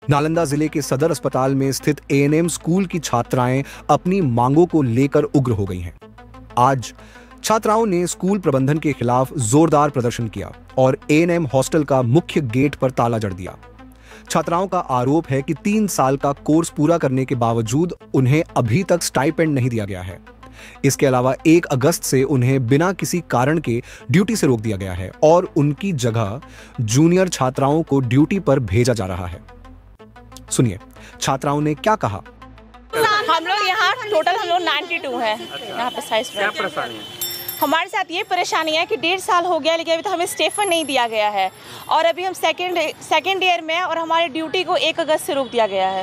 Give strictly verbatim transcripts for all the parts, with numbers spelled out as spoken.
नालंदा जिले के सदर अस्पताल में स्थित ए एन एम स्कूल की छात्राएं अपनी मांगों को लेकर उग्र हो गई हैं। आज छात्राओं ने स्कूल प्रबंधन के खिलाफ जोरदार प्रदर्शन किया और ए एन एम हॉस्टल का मुख्य गेट पर ताला जड़ दिया। छात्राओं का आरोप है कि तीन साल का कोर्स पूरा करने के बावजूद उन्हें अभी तक स्टाइपेंड नहीं दिया गया है। इसके अलावा एक अगस्त से उन्हें बिना किसी कारण के ड्यूटी से रोक दिया गया है और उनकी जगह जूनियर छात्राओं को ड्यूटी पर भेजा जा रहा है। सुनिए छात्राओं ने क्या कहा। हम लोग यहाँ टोटल हम लोग बानवे है। यहाँ पे साइज क्या परेशानी है? हमारे साथ ये परेशानी है कि डेढ़ साल हो गया लेकिन अभी तो हमें स्टेफन नहीं दिया गया है और अभी हम सेकेंड सेकेंड ईयर में हैं और हमारी ड्यूटी को एक अगस्त से रोक दिया गया है।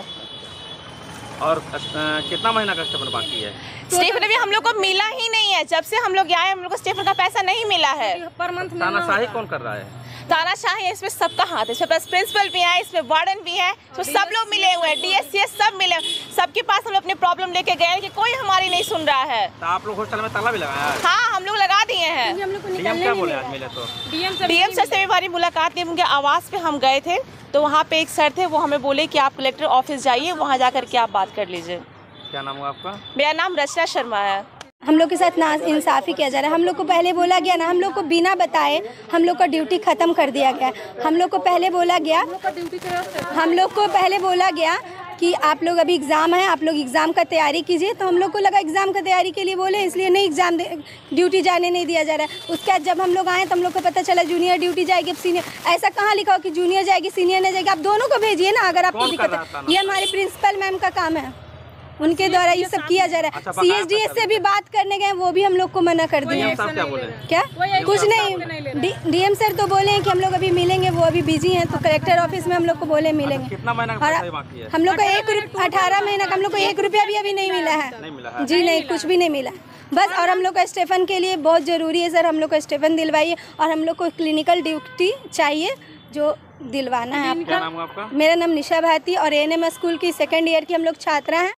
और आ, कितना महीना का स्टेफन बाकी है? स्टेफन अभी हम लोग को मिला ही नहीं है। जब से हम लोग आए हम लोग को स्टेफन का पैसा नहीं मिला है। तानाशाही कौन कर रहा है? तानाशाही इसमें सबका हाथ है। इसमें बस प्रिंसिपल भी है, इसमें वार्डन भी है, तो सब लोग मिले हुए हैं, डी एस सी एस सब मिले। सबके पास हम लोग अपने प्रॉब्लम लेके गए कि कोई हमारी नहीं सुन रहा है। तो आप लोग हॉस्टल में ताला भी लगाया है? हाँ हम लोग लगा दिए हैं। डीएम क्या बोले आज मिले तो? डीएम सर से भी हमारी मुलाकात नहीं, उनके आवास पे हम गए थे तो वहाँ पे एक सर थे, वो हमें बोले कि आप कलेक्टर ऑफिस जाइए, वहाँ जा करके आप बात कर लीजिए। क्या नाम हुआ आपका? मेरा नाम रचना शर्मा है। हम लोग के साथ ना इंसाफी किया जा रहा है। हम लोग को पहले बोला गया ना, हम लोग को बिना बताए हम लोग का ड्यूटी खत्म कर दिया गया। हम लोग को पहले बोला गया हम लोग को पहले बोला गया कि आप लोग अभी एग्ज़ाम है, आप लोग एग्ज़ाम का तैयारी कीजिए। तो हम लोग को लगा एग्ज़ाम का तैयारी के लिए बोले, इसलिए नहीं एग्ज़ाम ड्यूटी जाने नहीं दिया जा रहा है। उसके बाद जब हम लोग आए तो हम लोग को पता चला जूनियर ड्यूटी जाएगी, अब सीनियर। ऐसा कहाँ लिखा हो कि जूनियर जाएगी सीनियर नहीं जाएगी? आप दोनों को भेजिए ना अगर आपको दिक्कत है। ये हमारे प्रिंसिपल मैम का काम है, उनके द्वारा ये सब किया जा रहा है। सी एस डी एस से भी बात करने गए, वो भी हम लोग को मना कर दिए। क्या बोले? क्या कुछ नहीं, डी एम सर तो बोले हैं कि हम लोग अभी मिलेंगे, वो अभी बिजी हैं, तो कलेक्टर ऑफिस में हम लोग को बोले मिलेंगे। कितना महीना का पैसा बाकी है? हम लोग का एक अठारह महीना का हम लोग को एक रुपया भी अभी नहीं मिला है। जी नहीं, कुछ भी नहीं मिला बस। और हम लोग का स्टेफन के लिए बहुत ज़रूरी है सर, हम लोग को स्टेफन दिलवाइए और हम लोग को क्लिनिकल ड्यूटी चाहिए जो दिलवाना है। क्या नाम है आपका? मेरा नाम निशा भारती और ए एन एम स्कूल की सेकेंड ईयर की हम लोग छात्रा हैं।